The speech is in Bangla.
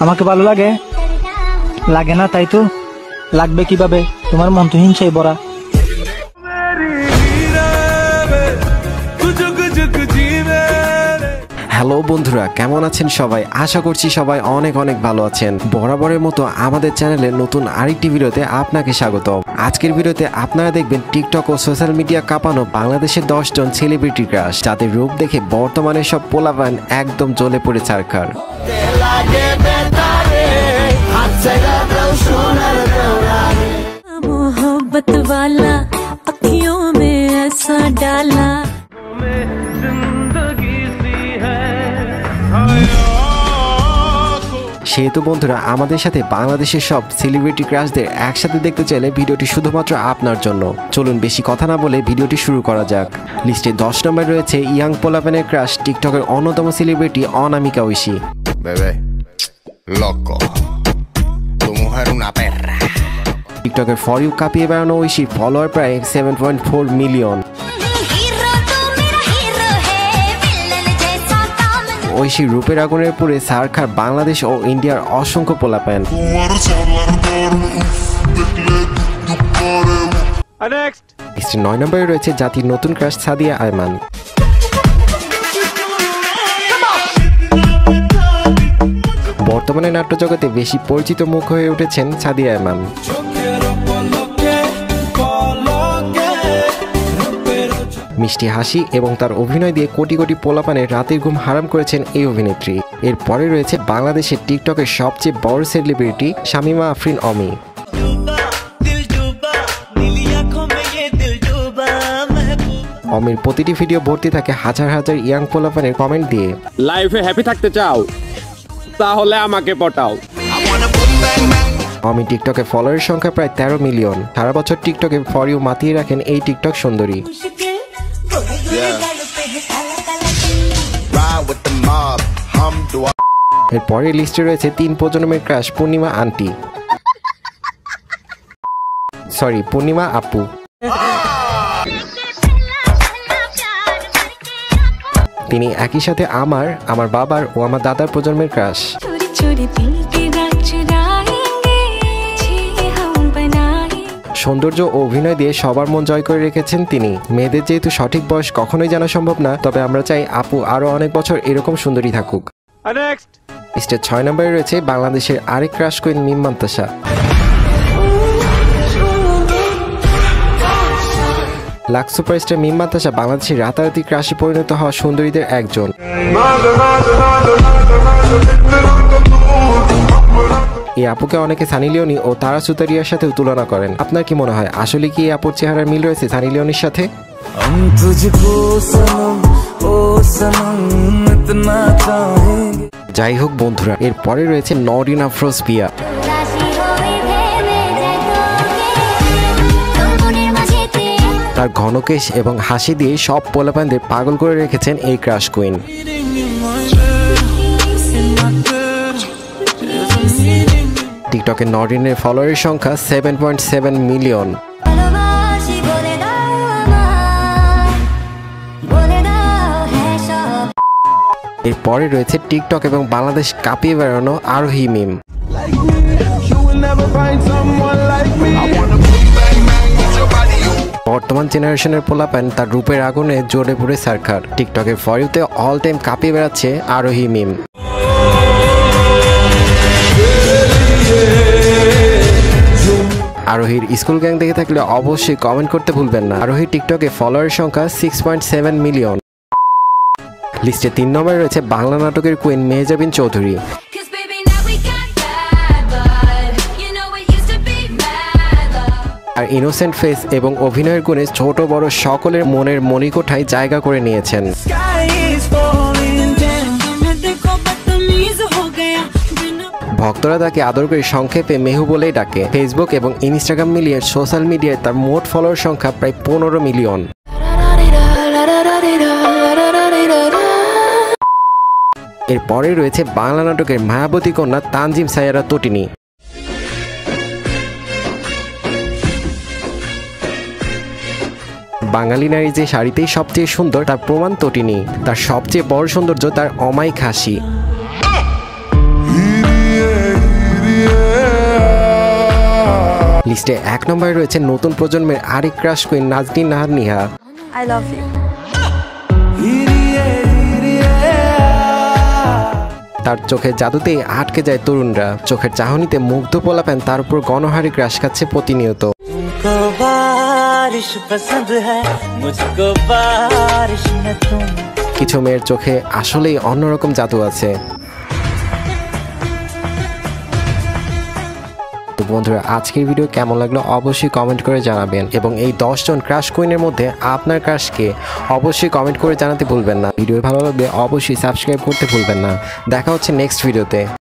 আমাকে ভালো লাগে? লাগে না, তাই তো লাগবে কিভাবে? তোমার মন তো হিংসায় ভরা। হ্যালো বন্ধুরা, কেমন আছেন সবাই? আশা করছি সবাই অনেক অনেক ভালো আছেন। বরাবরের মতো আমাদের চ্যানেলে নতুন আরেকটি ভিডিওতে আপনাকে স্বাগত। আজকের ভিডিওতে আপনারা দেখবেন টিকটক ও সোশ্যাল মিডিয়া কাঁপানো বাংলাদেশের 10 জন সেলিব্রিটি ক্রাশ, যাদের রূপ দেখে বর্তমানে সব পোলাপান একদম জ্বলে পড়ে ছারখার। সেহেতু বন্ধুরা, আমাদের সাথে বাংলাদেশের সব সেলিব্রিটি ক্রাশদের একসাথে দেখতে চাইলে ভিডিওটি শুধুমাত্র আপনার জন্য। চলুন বেশি কথা না বলে ভিডিওটি শুরু করা যাক। লিস্টে 10 নম্বরে রয়েছে ইয়াং পোলাপানের ক্রাশ টিকটকের অন্যতম সেলিব্রিটি অনামিকা ঐশী। টিকটকের ফর ইউ কাঁপিয়ে বেড়ানো ঐশীর ফলোয়ার প্রায় 7.4 মিলিয়ন। ঐশীর রূপের আগুনের পুরে ছারখার বাংলাদেশ ও ইন্ডিয়ার অসংখ্য পোলাপান। লিস্টে 9 নম্বরে রয়েছে জাতির নতুন ক্রাশ সাদিয়া আয়মান। বর্তমানে নাট্য জগতে বেশি পরিচিত মুখ হয়ে উঠেছেন সাদিয়া আয়মান। মিষ্টি হাসি এবং তার অভিনয় দিয়ে কোটি কোটি পোলাপানের রাতের ঘুম হারাম করেছেন এই অভিনেত্রী। এরপরে রয়েছে বাংলাদেশের টিকটকের সবচেয়ে বড় সেলিব্রিটি শামিমা আফরিন অমি। অমির প্রতিটি ভিডিও ভর্তি থাকে হাজার হাজার ইয়াং পোলাপানের কমেন্ট দিয়ে। লাইফে হ্যাপি থাকতে চাও? তাহলে আমাকে পটাও। অমি টিকটকে ফলোয়ারের সংখ্যা প্রায় 13 মিলিয়ন। সারা বছর টিকটকে ফর ইউ মাতিয়ে রাখেন এই টিকটক সুন্দরী। এরপরে লিস্টে রয়েছে 3 প্রজন্মের ক্রাশ পূর্ণিমা আন্টি, পূর্ণিমা আপু। তিনি একই সাথে আমার বাবার ও আমার দাদার প্রজন্মের ক্রাশ। সৌন্দর্য ও অভিনয় দিয়ে সবার মন জয় করে রেখেছেন তিনি। মেয়েদের যেহেতু সঠিক বয়স কখনোই জানা সম্ভব না, তবে আমরা চাই আপু আরো অনেক বছর এরকম সুন্দরী থাকুক। লিস্টে 6 নম্বরে রয়েছে বাংলাদেশের আরেক crush queen Mim Mantasha. Lux superstar Mim Mantasha বাংলাদেশের রাতারাতি ক্রাশে পরিণত হওয়া সুন্দরীদের একজন। এই আপুকে অনেকে সানি লিওনি ও তারা সুতারিয়ার সাথে তুলনা করেন। আপনার কি মনে হয়, আসলে কি এই আপুর চেহারার মিল রয়েছে সানি লিওনির সাথে? যাই হোক বন্ধুরা, এরপরে রয়েছে নরিন আফরোজ পিয়া। তার ঘনকেশ এবং হাসি দিয়ে সব পোলাপানদের পাগল করে রেখেছেন এই ক্রাশ কুইন। টিকটকে নরিনের ফলোয়ারের সংখ্যা 7.7 মিলিয়ন। এরপরে রয়েছে টিকটক এবং বাংলাদেশ কাঁপিয়ে বেড়ানো আরোহি মিম। বর্তমান জেনারেশনের পোলাপান তার রূপের আগুনে জ্বলে পুড়ে ছারখার। টিকটকের ফর ইউতে অল টাইম কাঁপিয়ে বেড়াচ্ছে আরোহি মিম। আরোহীর স্কুল গ্যাং দেখে থাকলে অবশ্যই কমেন্ট করতে ভুলবেন না। আরোহী টিকটকে ফলোয়ারের সংখ্যা 6.7 মিলিয়ন। লিস্টে 3 নম্বরে রয়েছে বাংলা নাটকের কুইন মেহজাবিন চৌধুরী। আর ইনোসেন্ট ফেস এবং অভিনয়ের গুণে ছোট বড় সকলের মনের মণিকোঠায় জায়গা করে নিয়েছেন। ভক্তরা তাকে আদর করে সংক্ষেপে মেহু বলেই ডাকে। ফেসবুক এবং ইনস্টাগ্রাম মিলিয়ে সোশ্যাল মিডিয়ায় তার মোট ফলোয়ার সংখ্যা প্রায় 15 মিলিয়ন। এরপরে রয়েছে বাংলা নাটকের মায়াবতী কন্যা তানজিম সায়ারা তটিনি। বাঙালি নারী যে শাড়িতেই সবচেয়ে সুন্দর তার প্রমাণ তটিনি। তার সবচেয়ে বড় সৌন্দর্য তার অমায়িক হাসি। লিস্টে 1 নম্বরে রয়েছে নতুন প্রজন্মের আরেক crush queen Naznin Nahar Niha. I love you. তার চোখের জাদুতেই আটকে যায় তরুণরা, চোখের চাহনিতে মুগ্ধ পোলাপেন তার উপর গণহারে ক্রাশ খাচ্ছে প্রতিনিয়ত। तुमको बारिश पसंद है, मुझको बारिश में तुम। কিছু মেয়ের চোখে আসলেই অন্যরকম জাদু আছে। তো বন্ধুরা, আজকের ভিডিও কেমন লাগলো অবশ্যই কমেন্ট করে জানাবেন, এবং এই 10 জন ক্রাশ কুইনের মধ্যে আপনার ক্রাশকে অবশ্যই কমেন্ট করে জানাতে ভুলবেন না। ভিডিও ভালো লাগলে অবশ্যই সাবস্ক্রাইব করতে ভুলবেন না। দেখা হচ্ছে নেক্সট ভিডিওতে।